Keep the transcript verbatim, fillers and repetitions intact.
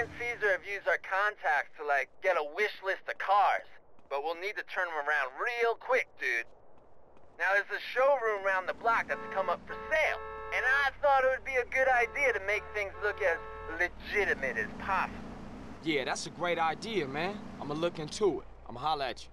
and Caesar have used our contacts to, like, get a wish list of cars. But we'll need to turn them around real quick, dude. Now, there's a showroom around the block that's come up for sale. And I thought it would be a good idea to make things look as legitimate as possible. Yeah, that's a great idea, man. I'ma look into it. I'ma holler at you.